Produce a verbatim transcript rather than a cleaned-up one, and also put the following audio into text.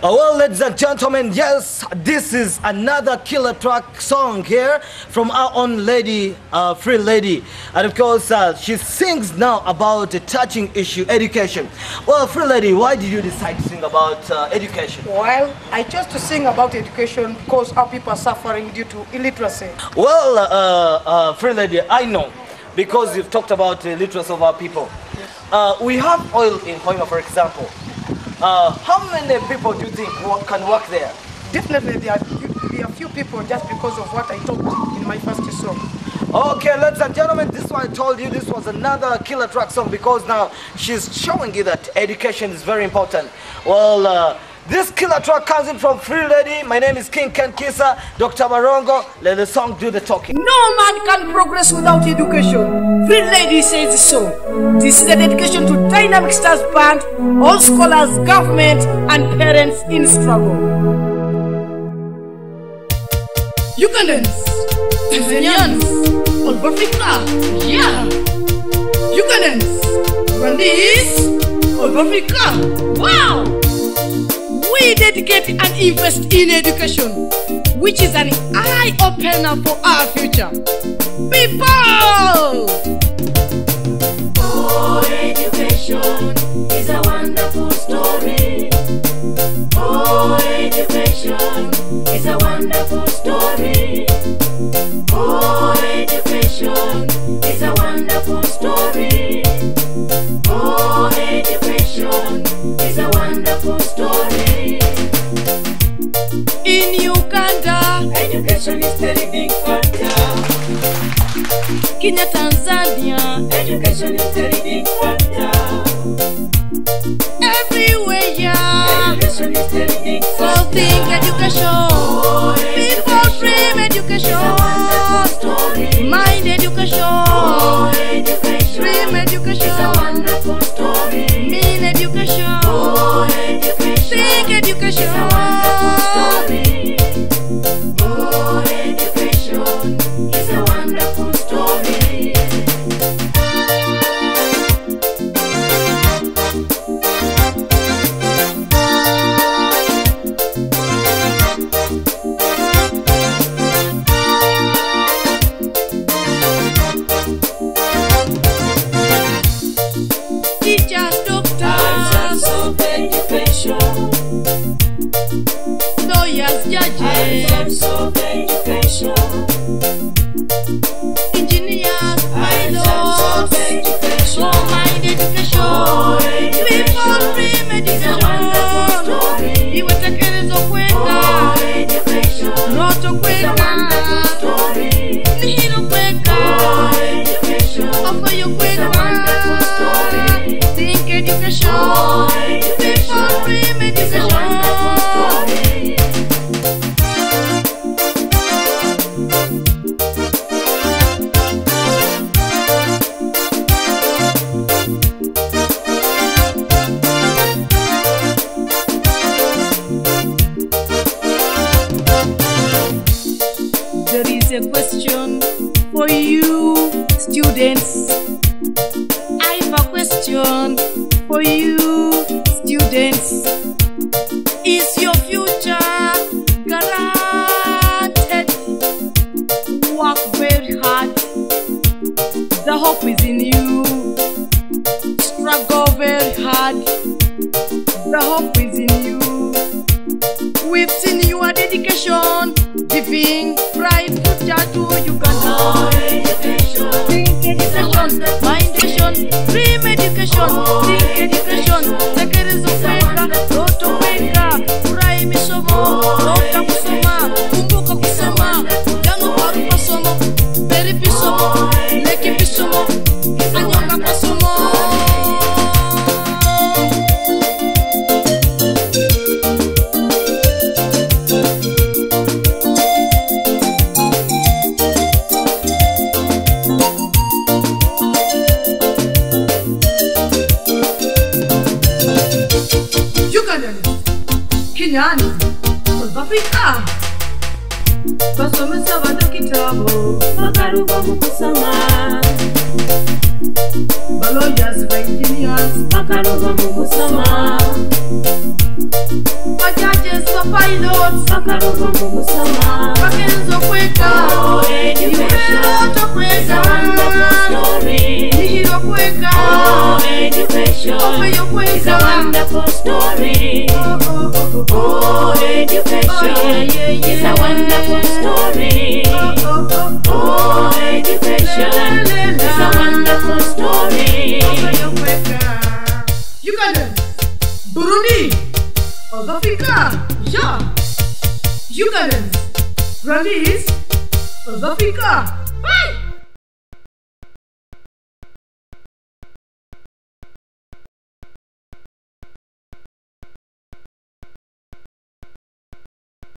Uh, well, ladies and gentlemen, yes, this is another killer track song here from our own lady, uh, Freelady. And of course, uh, she sings now about a touching issue, education. Well, Freelady, why did you decide to sing about uh, education? Well, I chose to sing about education because our people are suffering due to illiteracy. Well, uh, uh, Freelady, I know, because you've talked about the literacy of our people. Uh, we have oil in Hoima, for example. Uh, how many people do you think work, can work there? Definitely there are, there are few people just because of what I talked in my first song. Okay, ladies and gentlemen, this is why I told you this was another killer track song, because now she's showing you that education is very important. Well, uh, this killer track comes in from Freelady. My name is King Ken Kisa, Doctor Marongo. Let the song do the talking. No man can progress without education. Freelady says so. This is a dedication to Dynamic Stars Band, all scholars, government, and parents in struggle. Ugandans, Tanzanians, all of Africa, yeah. Ugandans, Rwandese, all of Africa, wow. We dedicate and invest in education, which is an eye-opener for our future. People! Oh, education is a wonderful story. Oh, education is a wonderful story. Oh, education is a wonderful story. Oh, education is a wonderful story. In Uganda, education is very big factor. Kenya, Tanzania, education is very big factor. Everywhere, yeah. Education is very big So factor. think education. Oh, People dream education. Mind education. Oh, education. Dream education. It's a wonderful story. Mean education. Oh, education. Think education. It's a wonderful story. Oh, education is a wonderful story. Teachers, doctors, of education. lawyers, judges, of education. engineers, of pilots, education. all mind education. Oh, education. People dream It's a wonderful education. story. Iwetekerezo Oh, kweka, education. roto It's a wonderful kweka, story. nihilo kweka, Oh, education. ofoyo It's a wonderful kweka. story. Think education. Oh, People education. dream It's a wonderful education. story. There is a question for you, students. I have a question for you, students. Is your future guaranteed? Work very hard. The hope is in you. Struggle very hard. The hope is in you. We've seen your dedication, giving bright future to Uganda. Oh, education. Think education, mind education, dream education, think education, tekerezo kweka, roto kweka, furahi misomo, rota kusoma, kumbuka kusoma, jano baru pasomo, beri pisomo, leki pisomo, anyonga pasomo. Kenyani, South Africa. Basomesa bado kitabo, Bakaruba mu kusoma. Balawyers, engineers, Bakaruba mu kusoma. judges, for pilots, Bakaruba mu kusoma. bagenzo kweka, Oh, education Nihiro is a wonderful story. Nihiro kweka, Oh, education Opeyo kweka, is a wonderful story. Oh, education is a wonderful story. Oh, education is a wonderful story. Opeyo kweka. Uganda, Burundi, South Africa, yeah. Ugandans, Rwandese, South Africa. Bye.